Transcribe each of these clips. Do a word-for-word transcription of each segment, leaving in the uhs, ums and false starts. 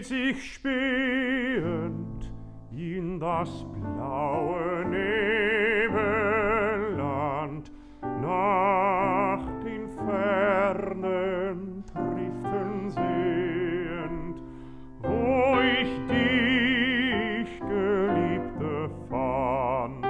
dreht sich spähend in das blaue Nebelland nach den fernen Triften sehend, wo ich dich, Geliebte, fand.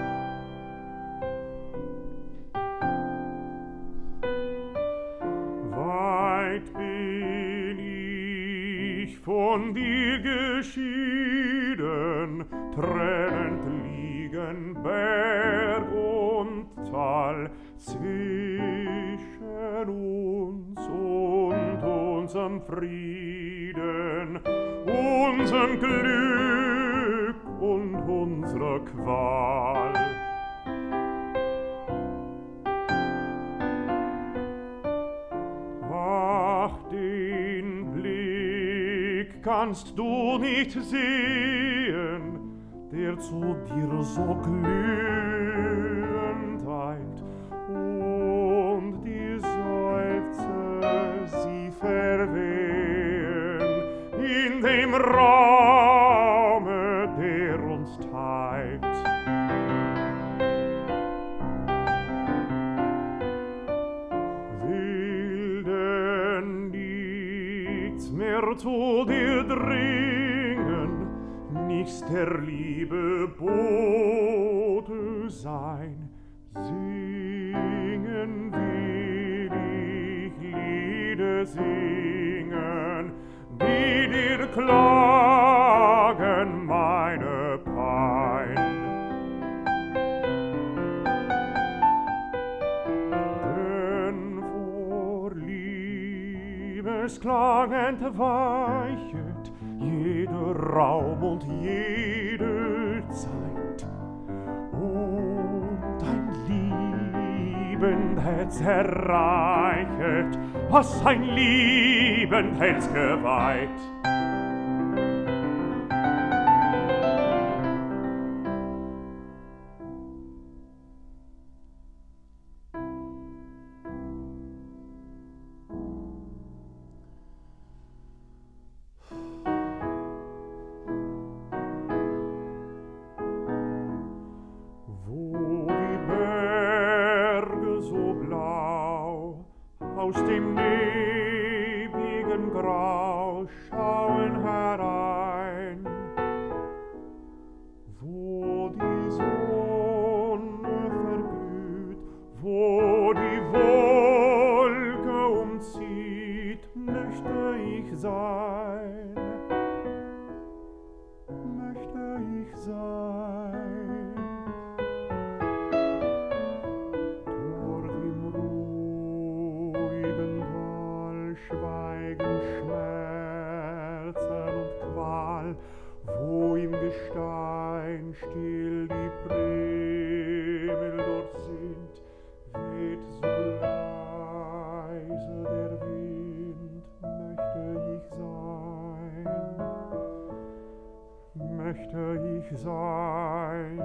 Weit bin ich von dir geschieden, tränend liegen Berg und Tal zwischen uns und unserem Frieden, unserem Glück und unserer Qual. Ach, den Blick kannst du nicht sehen, der zu dir so glühend eilt, und die Seufzer sie verwehen in dem Raume, der uns teilt. Will denn nichts mehr zu dir dringen, nichts der Liebe Bote sein. Singen will ich Lieder singen, die dir klagen meine Pein. Denn vor Liebesklang entweichet jeder Raum und jede Zeit, und ein liebend Herz erreichet, was ein liebend Herz geweiht. Aus dem nebligen Grau schauen herein, wo die Sonne verglüht, wo die Wolke umzieht, möchte ich sein, möchte ich sein. Schweigen, Schmerzen und Qual, wo im Gestein still die Priemel dort sind, weht so leise der Wind, möchte ich sein, möchte ich sein.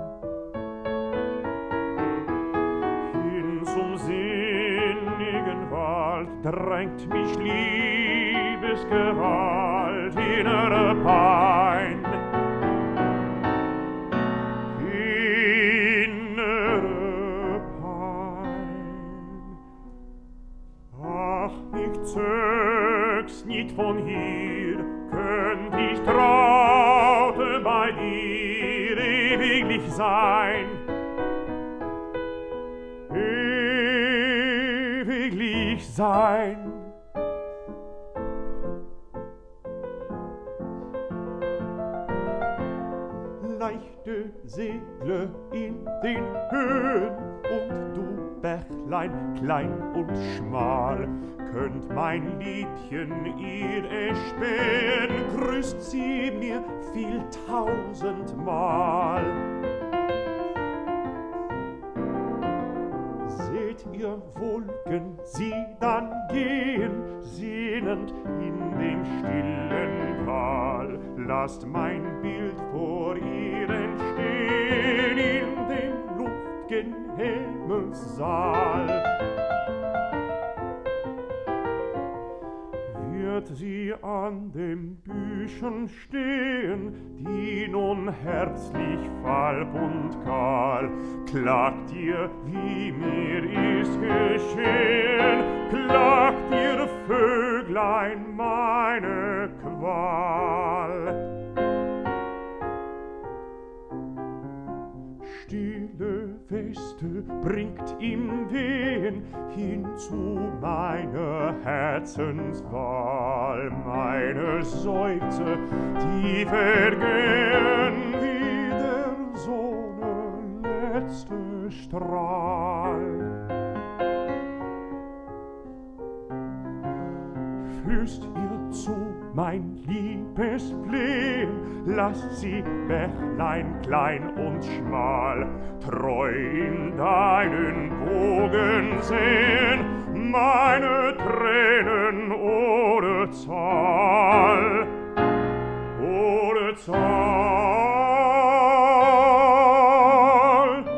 Hin zum sinnigen Wald drängt mich Liebesgewalt, innere Pein, innere Pein. Ach, ich zög's nicht von hier, könnt ich traute bei dir ewiglich sein, ewiglich sein. Leichte Segle in den Höhen, und du, Bächlein, klein und schmal, könnt mein Liedchen ihr erspähen, grüßt sie mir viel tausendmal. Seht ihr Wolken sie dann gehen, sehnend in dem stillen Tal, lasst mein Bild vor ihr entstehen in dem luft'gen Himmelssaal. Wird sie an den Büschen stehen, die nun herzlich falb und kahl. Klagt ihr, wie mir ist geschehen, klagt ihr, Vöglein, meine Qual. Stille Weste bringt ihm Wehen hin zu meiner Herzenswahl. Meine Seufze, die vergehen wie der Sonne letzte Strahl. Flößt ihr zu, mein liebes Flehen, lass sie, Bächlein klein und schmal, treu in deinen Bogen sehen, meine Tränen ohne Zahl, ohne Zahl.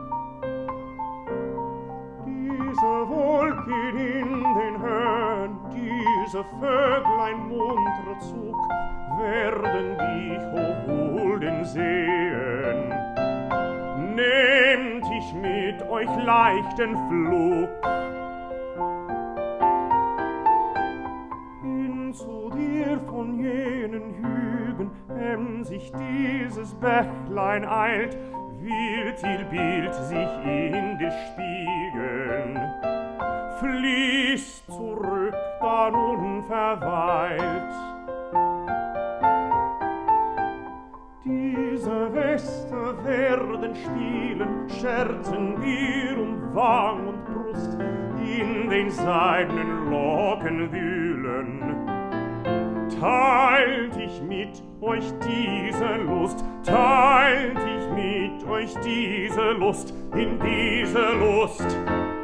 Diese Wolken in den Höhen, diese Vöglein munter Zug, werden dich hochholden sehen. Nehmt ich mit euch leichten Flug hin zu dir von jenen Hügen, emsig dieses Bächlein eilt, wird ihr Bild sich in dir spiegeln. Fließt zurück, dann unverweilt. Diese Weste werden spielen, scherzen dir um Wang und Brust, in den seidenen Locken wühlen. Teilt ich mit euch diese Lust, teilt ich mit euch diese Lust, in diese Lust.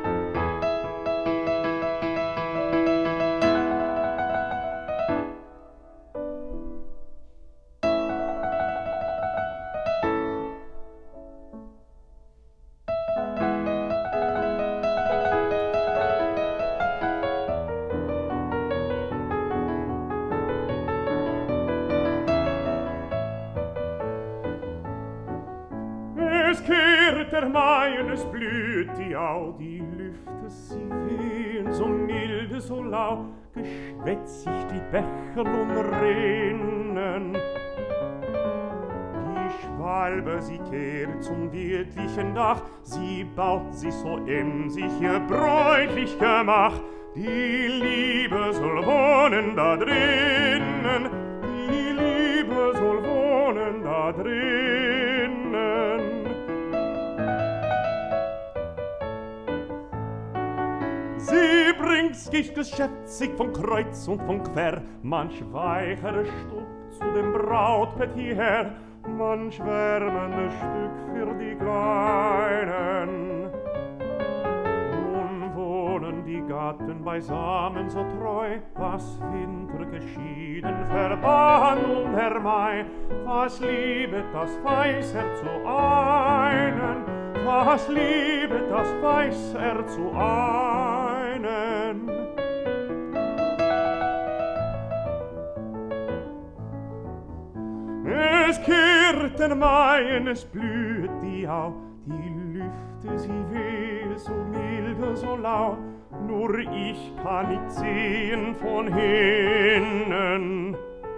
Es kehrt der Mai und es blüht die Au, die Lüfte, sie wehen so milde, so lau, geschwätzig die Bäche nun rinnen. Die Schwalbe, sie kehrt zum wirtlichen Dach, sie baut sich so emsig ihr bräutlich Gemach. Die Liebe soll wohnen da drinnen, die Liebe soll wohnen da drinnen. Sie bringt's geschäftig von Kreuz und von Quer, manch weicher Stub zu dem Brautbett hierher, manch wärmendes Stück für die Kleinen. Nun wohnen die Gatten beisammen so treu, was Winter geschieden, verband und der Mai, was liebet das weiß er zu einen, was liebet das weiß er zu einen. Es kehrt der Mai, und es blüht die Au, die Lüfte, sie wehen so milde, so lau, nur ich kann nicht sehen von hinnen.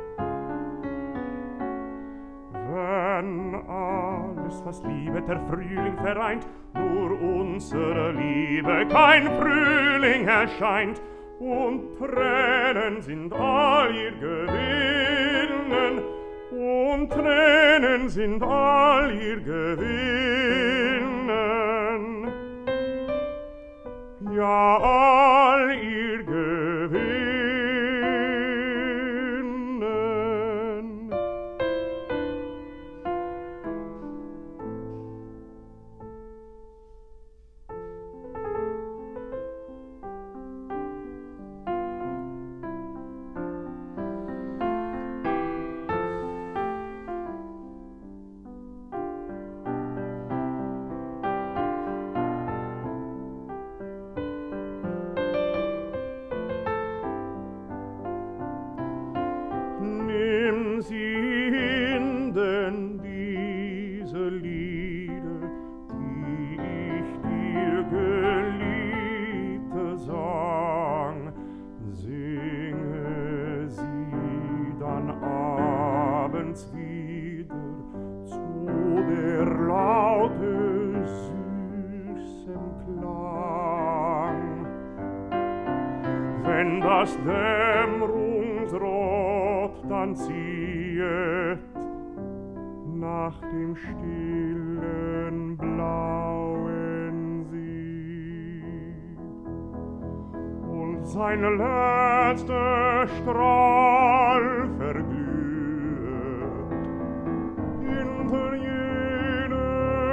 Wenn alles, was liebet, der Frühling vereint, nur unsere Liebe kein Frühling erscheint, und Tränen sind all ihr Gewinnen, und Tränen sind all ihr Gewinnen, ja, all ihr Gewinnen. wenn das Dämmerungsrot dann ziehet nach dem stillen blauen See und sein letzter Strahl verglüht hinter jene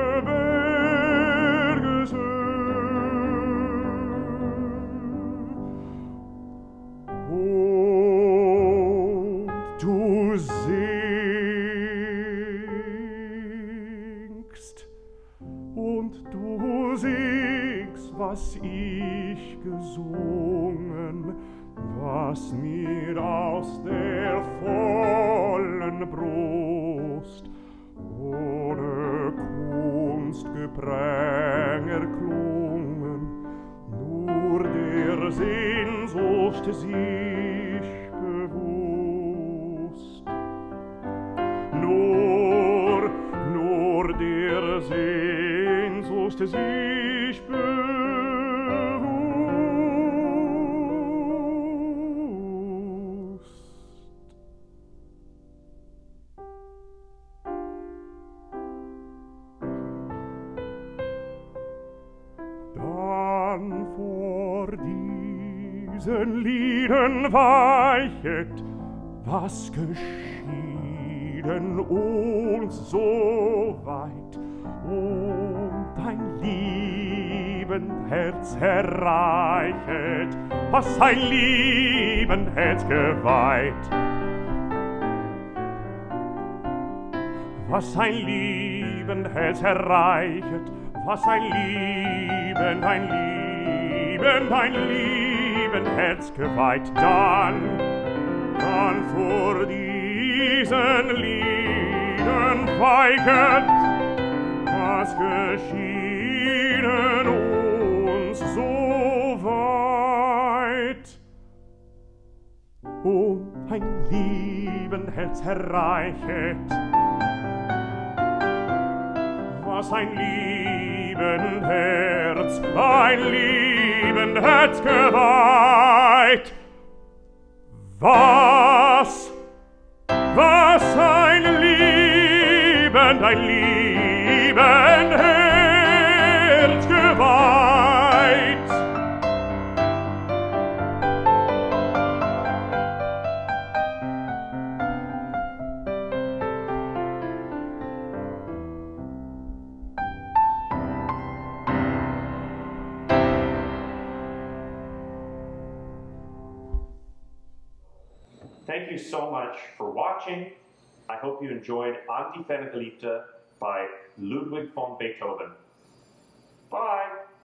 Bergeshöhe. Und du singst, und du singst, was ich gesungen, was mir aus der vollen Brust ohne Kunstgepränge erklungen, nur der Sehnsucht sich bewusst. Nur, nur der Sehnsucht sich bewusst. Dann vor diesen Lieden weichet, was geschieden uns so weit, und dein liebend Herz erreichet, was sein liebend Herz geweiht. Was ein liebend Herz erreichet, was ein liebend, ein liebend, ein liebend Herz geweiht, dann, dann vor diesen Lieden weichet, was geschieden uns so weit, und ein liebend Herz erreichet, was ein liebend Herz, ein liebend Herz geweiht. Was, was ein liebend, ein liebend Herz geweiht. Thank you so much for watching. I hope you enjoyed Antiphonogeliebte by Ludwig von Beethoven. Bye!